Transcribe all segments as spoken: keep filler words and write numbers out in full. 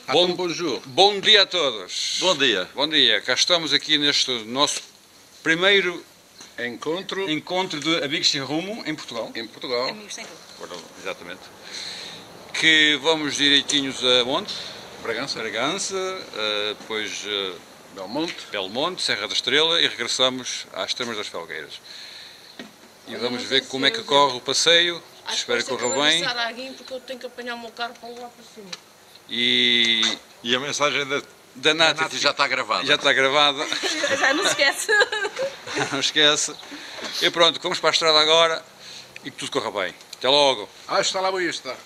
Bom, bonjour. Bom dia a todos. Bom dia. Bom dia. Cá estamos aqui neste nosso primeiro encontro, encontro de Amigos Sem Rumo em Portugal. Em Portugal. Amigos Sem Rumo. Exatamente. Que vamos direitinhos a onde? Bragança. Bragança, uh, depois uh, Belmonte. Belmonte, Serra da Estrela e regressamos às Termas das Felgueiras. E vamos ver como é que corre o passeio. Espero que corra bem. Porque eu tenho que apanhar o meu carro para lá para cima. E, e a mensagem da, da Nati, Nati já está gravada. Já está gravada. Já não se esquece. Não esquece. E pronto, vamos para a estrada agora e que tudo corra bem. Até logo. Ah, está lá, boa, está.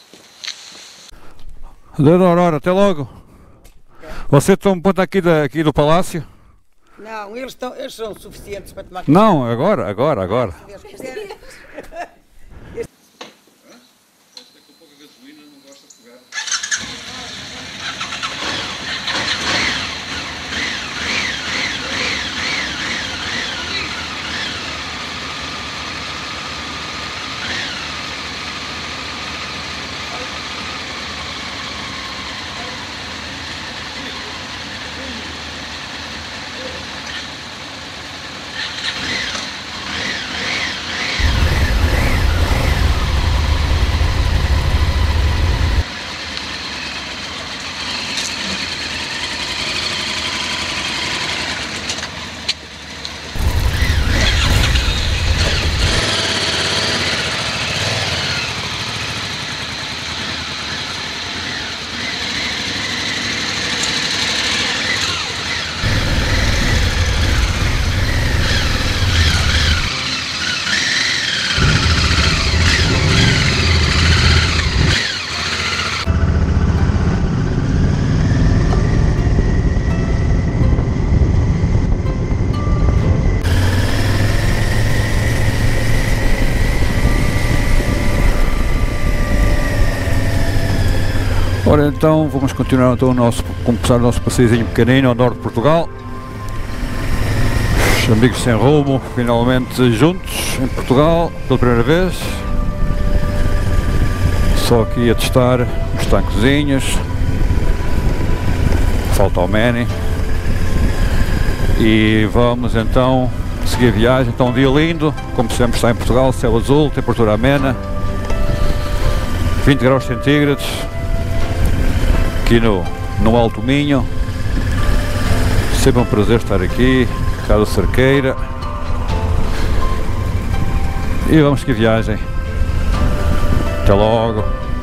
Aurora, até logo. Você toma conta aqui, da, aqui do palácio? Não, eles, estão, eles são suficientes para tomar. Não, agora, agora, agora. Se Deus quiser. Ora então, vamos continuar então o nosso, começar o nosso passeiozinho pequenino ao norte de Portugal. Os Amigos Sem Rumo, finalmente juntos em Portugal, pela primeira vez. Só aqui a testar os tanquezinhos. Falta o Manny. E vamos então seguir a viagem. Então um dia lindo, como sempre está em Portugal, céu azul, temperatura amena, vinte graus centígrados. Aqui no, no Alto Minho, sempre um prazer estar aqui, Casa Cerqueira, e vamos que viagem, até logo.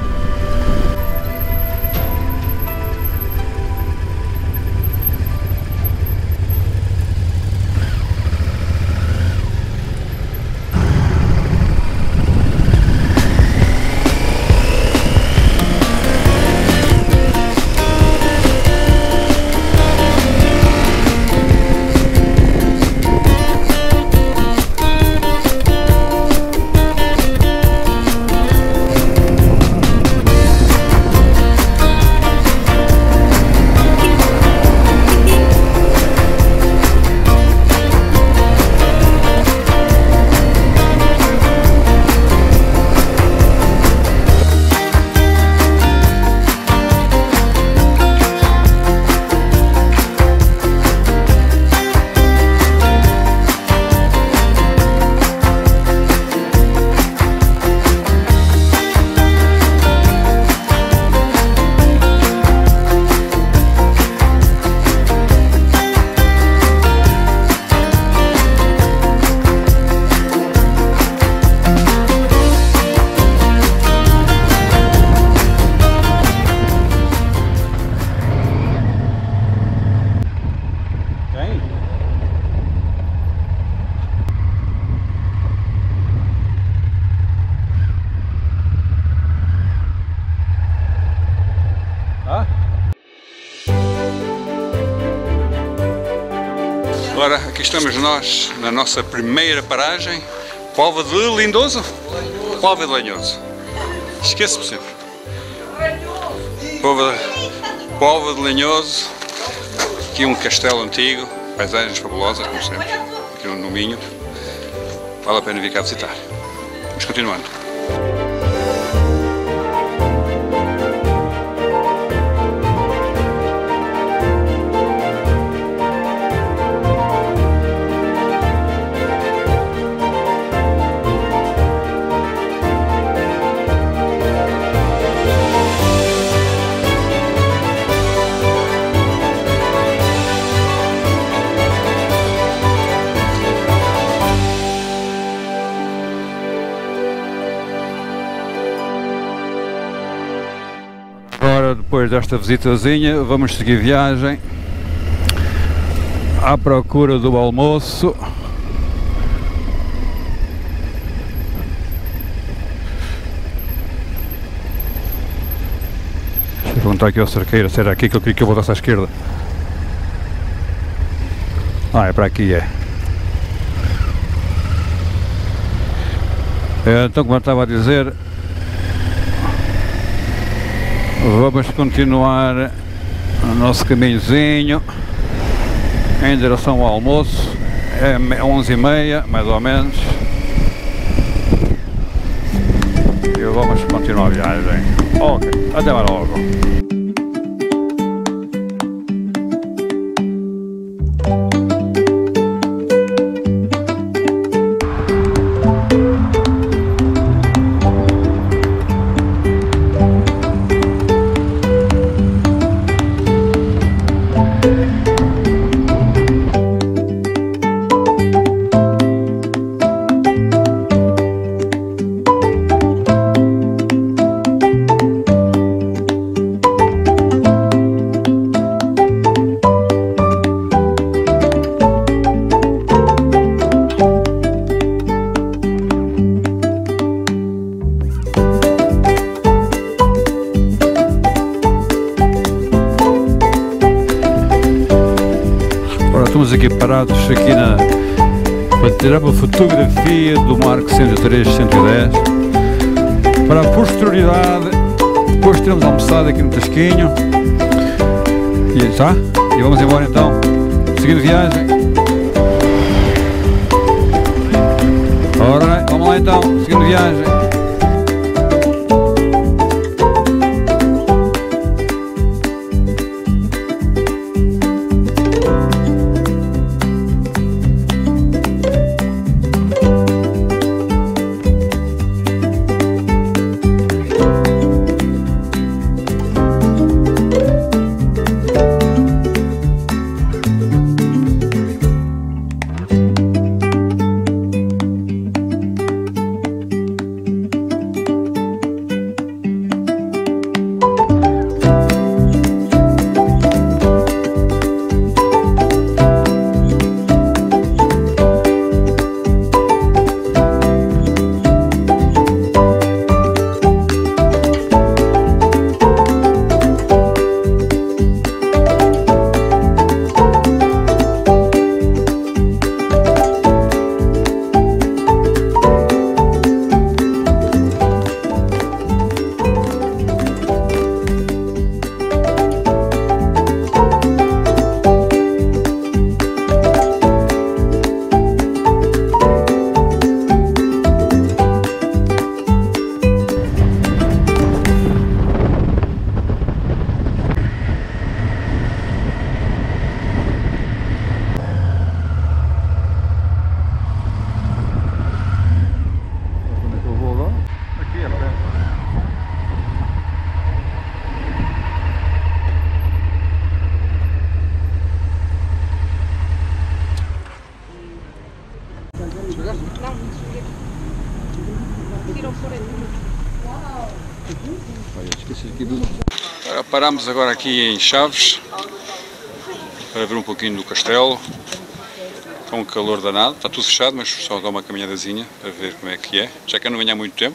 Ora, aqui estamos nós na nossa primeira paragem, Póvoa de Lindoso? Póvoa de Lanhoso. Esqueço-me sempre. Póvoa de, Póvoa de Lanhoso. Aqui um castelo antigo, paisagens fabulosas, como sempre, aqui no Minho. Vale a pena vir cá visitar. Vamos continuando. depois desta visitazinha, vamos seguir viagem à procura do almoço. Deixa eu perguntar aqui ao cerqueiro se era aqui que eu queria que eu voltasse à esquerda. Ah, é para aqui, é. Então, como eu estava a dizer, vamos continuar o nosso caminhozinho em direção ao almoço. É onze e meia, mais ou menos, e vamos continuar a viagem. Ok, até mais logo. Estamos aqui parados aqui na, para tirar uma fotografia do Marco cento e três cento e dez para a posterioridade. Depois teremos almoçado aqui no Tasquinho e tá? E vamos embora então, seguindo viagem. Ora, vamos lá então, seguindo viagem. Agora paramos agora aqui em Chaves para ver um pouquinho do castelo. Está um calor danado, está tudo fechado, mas só dá uma caminhadazinha para ver como é que é, já que eu não venho há muito tempo.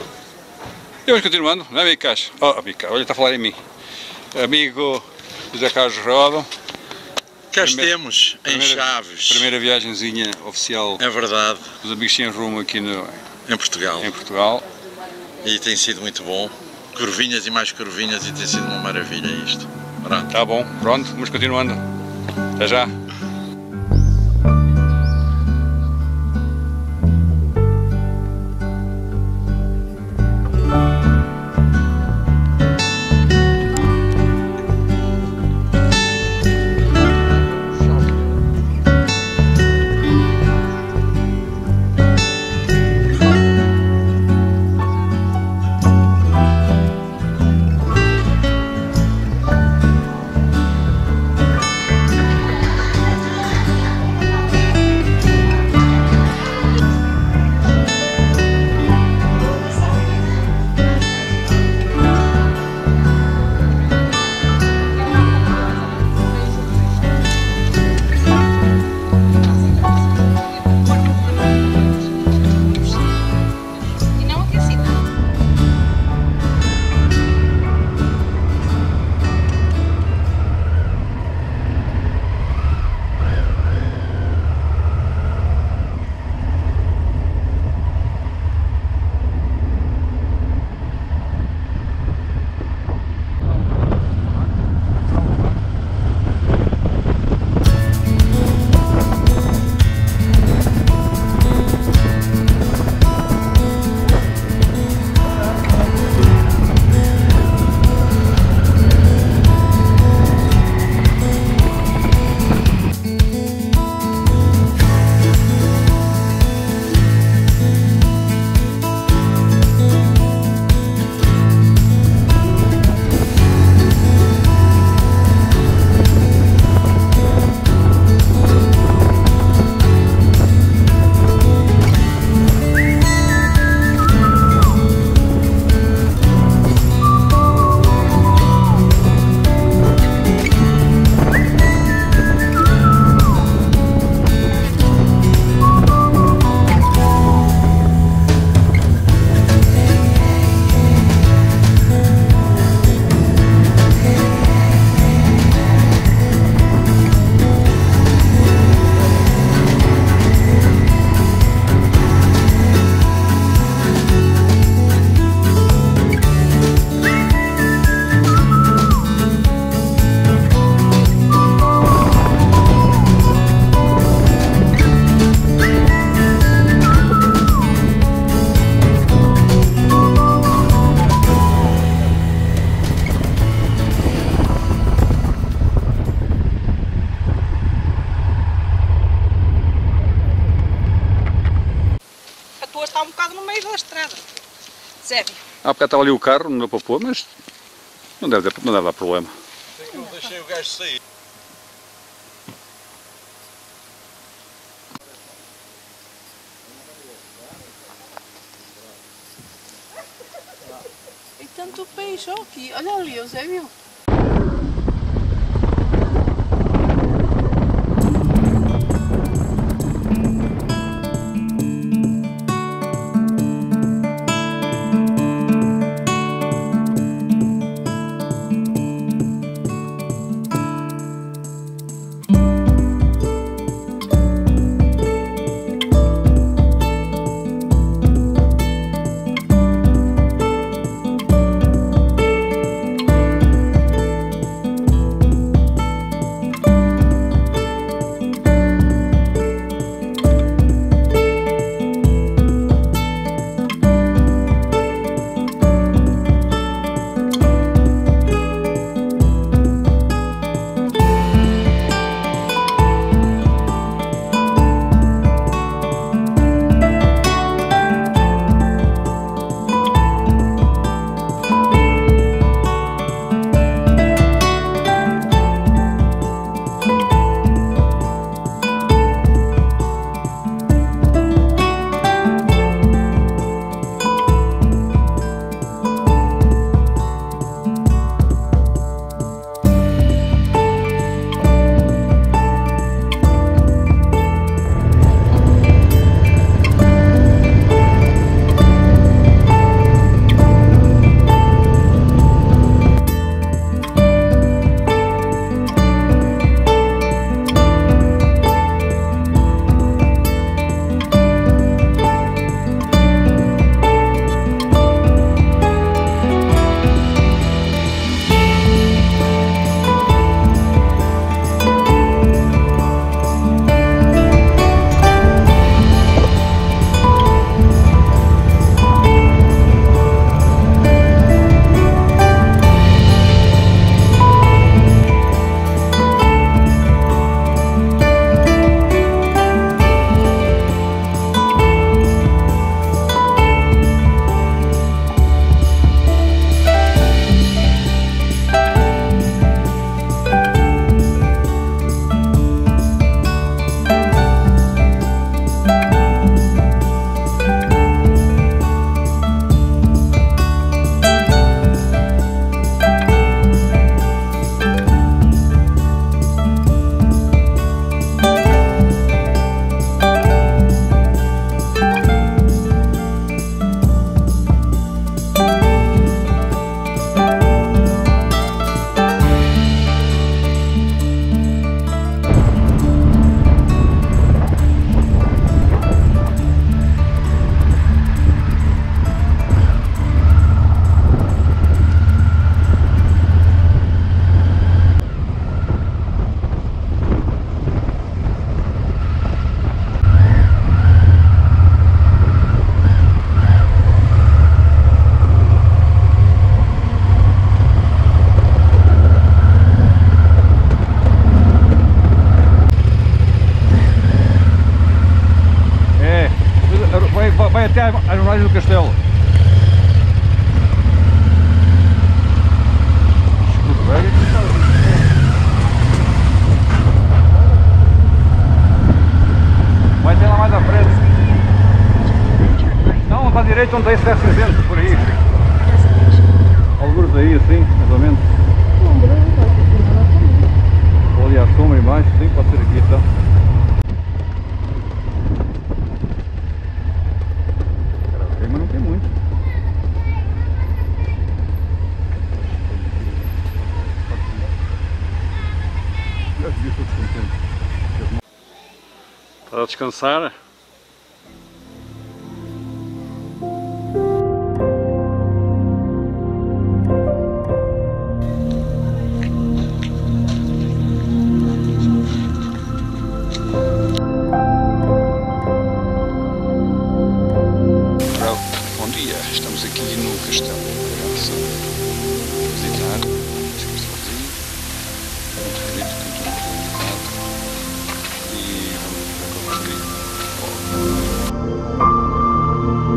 E vamos continuando, não é, amigo Caixa? Oh, amigo Caixa, olha, está a falar em mim. Amigo José Carlos Rodo. Cá Primeira, estamos, em primeira, Chaves. Primeira viagenzinha oficial. É verdade. Os amigos sem rumo aqui no, em Portugal. Em Portugal. E tem sido muito bom. Curvinhas e mais curvinhas e tem sido uma maravilha isto. Pronto. Tá bom, pronto, vamos continuando. Até já. está um bocado no meio da estrada. Sério. Há bocado estava ali o carro, não deu para pôr, mas não deve, não deve dar problema. Sei que eu deixei o gajo sair. E tanto peixe, ó, aqui. Olha ali, o Zé viu. até às margens do castelo. Vai ter lá mais à frente. Não, para a direita onde tem esse cinzento, por aí. Alguns aí assim, mais ou menos. Ou ali à sombra embaixo, sim, pode ser aqui então. Mas não tem muito. Para descansar. Bom dia, estamos aqui no Castelo de visitar este castelozinho, muito bonito, muito bonito, e vamos ver como está.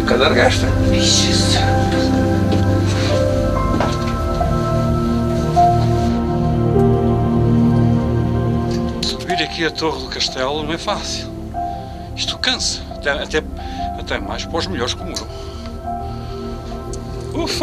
nunca largaste. Subir aqui a Torre do Castelo não é fácil. Isto cansa, até, até, até mais para os melhores como eu. Ufa!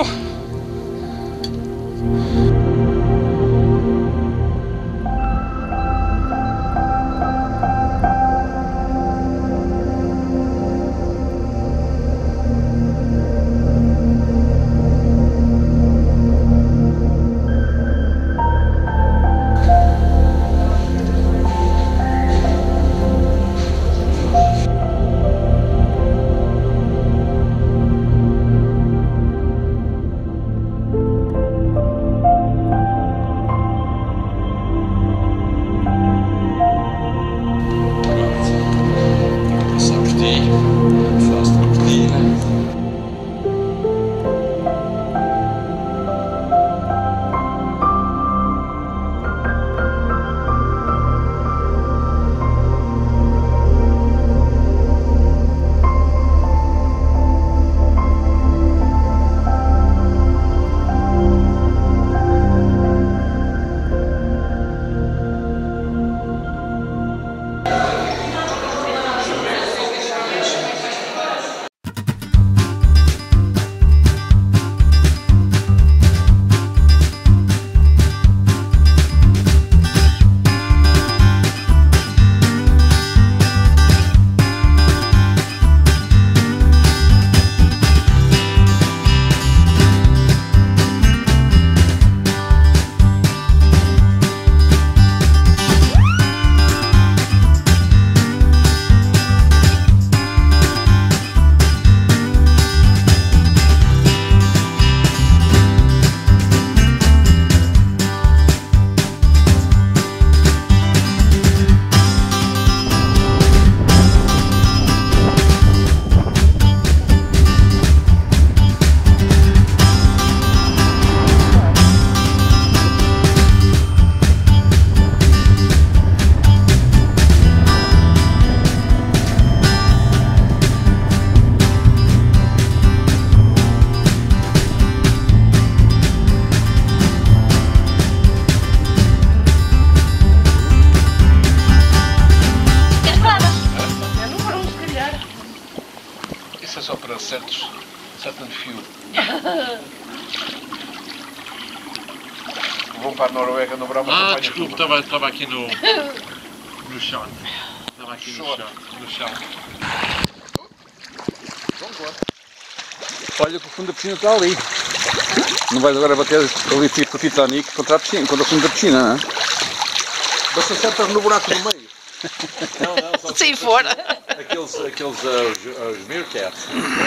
Só para certos, certo fio. Vou para a Noruega no verão, mas Ah, apanho desculpe, tudo. estava, estava aqui no, no chão. Estava aqui no chão. No chão. Olha que o fundo da piscina está ali. Não vais agora bater ali tipo o Titanic contra a piscina, contra o fundo da piscina, não é? Basta acertar no buraco do meio. Não, não, só Sim, fora. Aqueles, aqueles uh, os, os meerkats.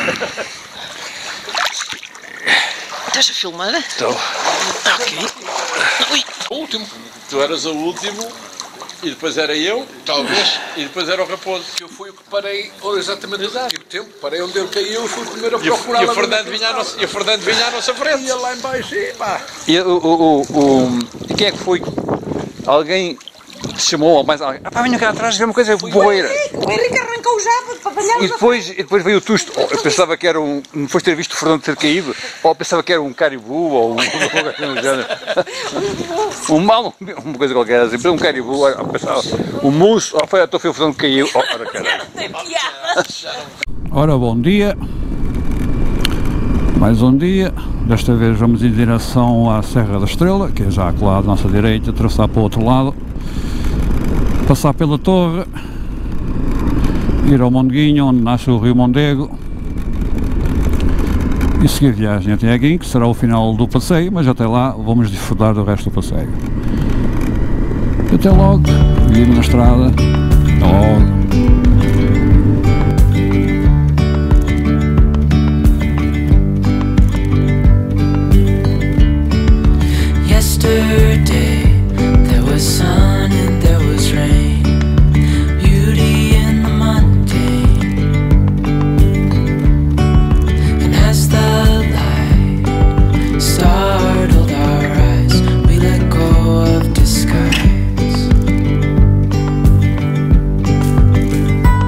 Estás a filmar? Estou. Ok. Ui. O último. Tu eras o último e depois era eu, talvez, e depois era o raposo. Eu fui o que parei exatamente no mesmo tempo. Parei onde ele caiu e fui o primeiro a E o, procurar. e o Fernando vinha à nossa, e o Fernando vinha à nossa frente. Ia lá em baixo e pá. E o, o, o, o, quem é que foi? Alguém te chamou ou mais alguém? Ah pá, venha cá atrás ver uma coisa boeira. O Henrique arrancou já para apanhar. E depois, e depois veio o tusto. Oh, eu pensava que era um. Depois de ter visto o Fernando ter caído, ou pensava que era um caribu ou um. um mal, uma coisa qualquer assim. Um caribu, eu pensava. Um moço, oh, foi, foi o Fernando que caiu. Oh, ora caralho. Ora, bom dia. Mais um dia. Desta vez vamos em direção à Serra da Estrela, que é já lá à nossa direita, atravessar para o outro lado, passar pela torre, ir ao Mondeguinho, onde nasce o Rio Mondego, e seguir a viagem até aqui, que será o final do passeio, mas até lá vamos desfrutar do resto do passeio. Até logo, seguimos na estrada. Até logo. Yesterday there was sun and there was rain, beauty in the mundane. And as the light startled our eyes, we let go of disguise.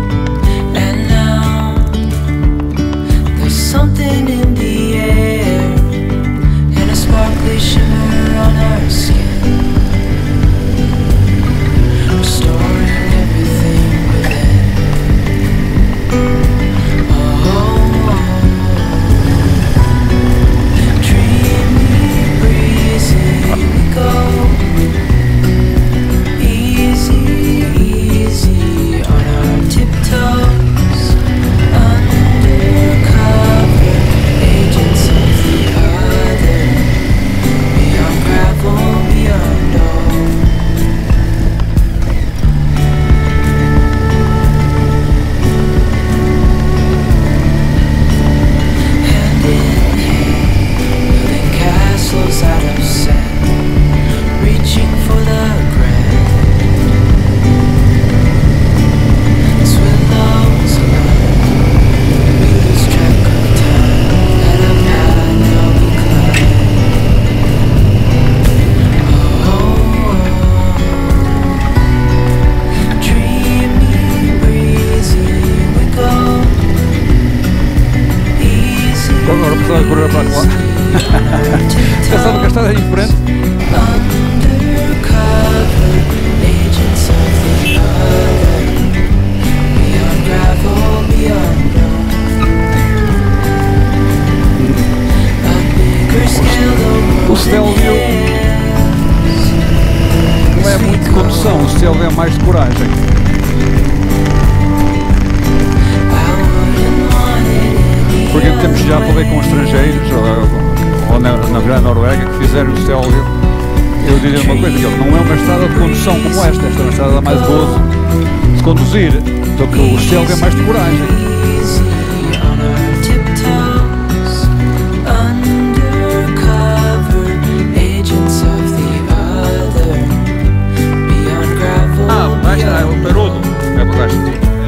tempos já falei com estrangeiros, ou, ou na, na Grande Noruega, que fizeram o Stelvio. Eu diria uma coisa, que não é uma estrada de condução como esta, esta é uma estrada mais boa de conduzir, do que o Stelvio é mais de coragem. Ah, o baixo é o perudo. É por baixo.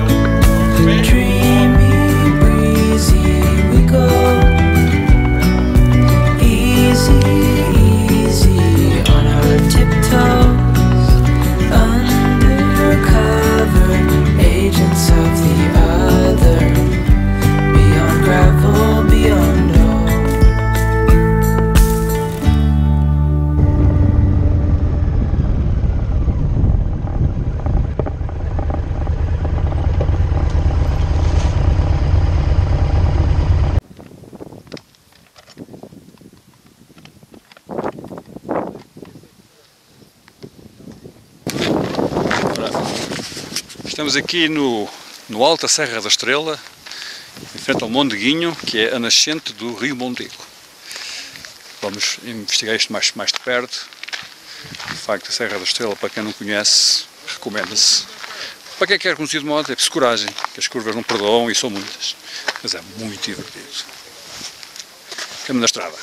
Estamos aqui no, no alto da Serra da Estrela, em frente ao Monte Guinho, que é a nascente do Rio Mondego. Vamos investigar isto mais, mais de perto. De facto, a Serra da Estrela, para quem não conhece, recomenda-se. Para quem quer conhecer de modo, é preciso coragem, que as curvas não perdoam e são muitas. Mas é muito divertido. Caminho da estrada.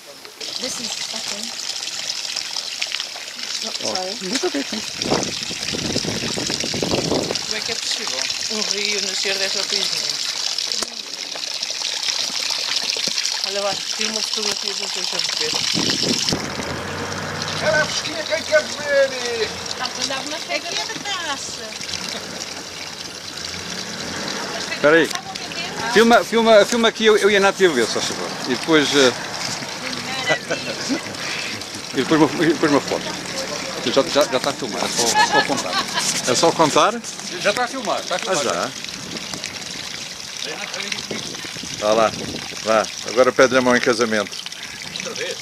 Como é que é possível um rio nascer desta coisinha? Olha lá, tira uma fotografia para deixar de ver. Ela é fresquinha, quem quer beber? Ah, quando há uma feca da taça. Espera aí. Filma, filma, filma aqui eu, eu e a Nátia a ver, só favor. E depois... Uh... e depois uma, e depois uma foto. Já, já, já está a filmar, é só, só apontar. É só contar? Já está a filmar, está a filmar. Ah, já? Vá lá, vá. Agora pede-lhe a mão em casamento. Outra vez.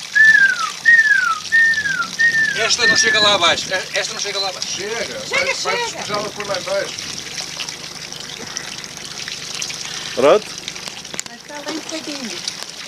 Esta não chega lá abaixo. Esta não chega lá abaixo. Chega, vai, vai despejá-la por lá embaixo. Pronto? Está bem um bocadinho.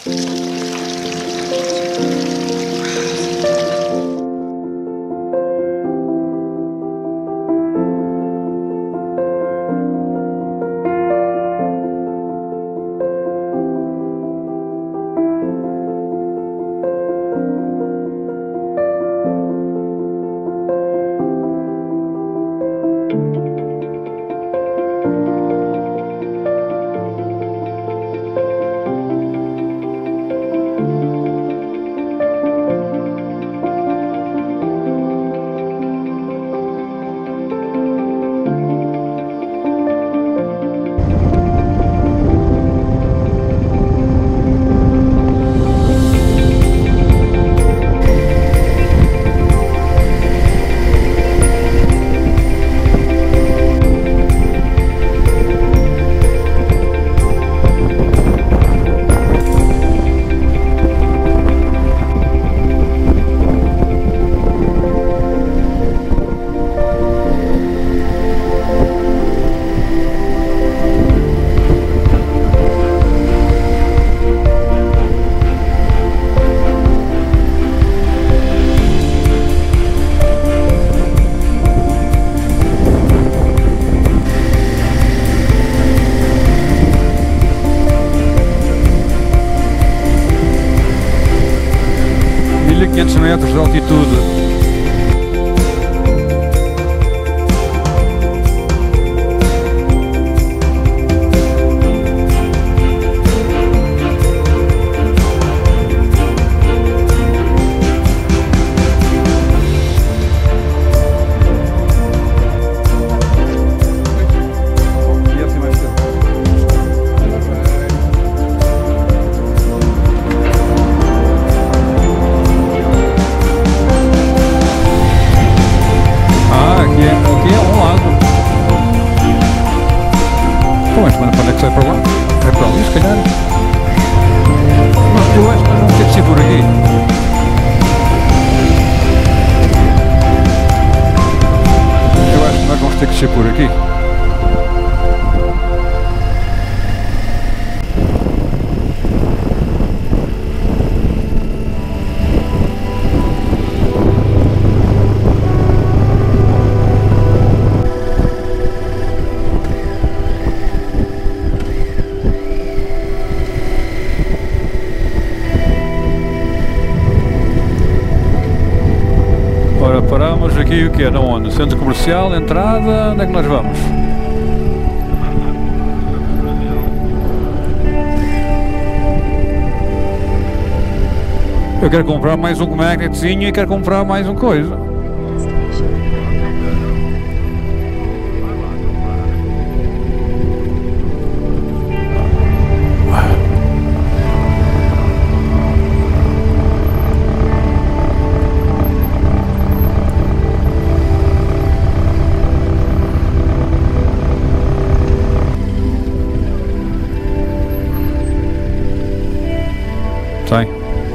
mil e quinhentos metros de altitude. Mas quando é que sai para lá? É para ali, se calhar. Não, eu acho que nós vamos ter que ser por aqui. Eu acho que nós vamos ter que ser por aqui. aqui o quê? Na onde? Centro comercial, entrada, onde é que nós vamos? Eu quero comprar mais um magnetzinho e quero comprar mais um coisa. Tem.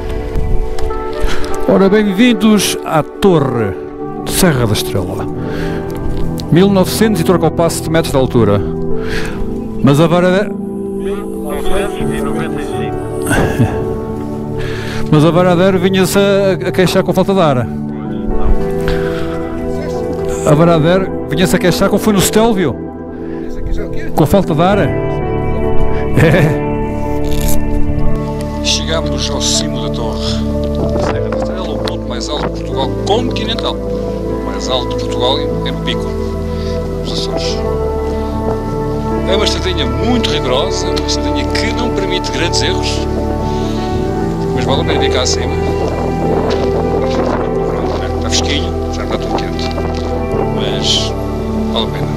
Ora, bem-vindos à Torre de Serra da Estrela. mil e novecentos e troca o passo de metros de altura. Mas a Varadero... mil novecentos e noventa e cinco. Mas a Varadero vinha-se a, a queixar com falta de ar. A Varadero vinha-se a queixar como foi no Stelvio. Com falta de ar. É. Chegamos ao cimo da torre. Serra da Estrela, o ponto mais alto de Portugal continental. O mais alto de Portugal é no Pico, nos Açores. É uma estradinha muito rigorosa, uma estradinha que não permite grandes erros, mas vale a pena vir cá acima. Está fresquinho, já não está tão quente, mas vale a pena.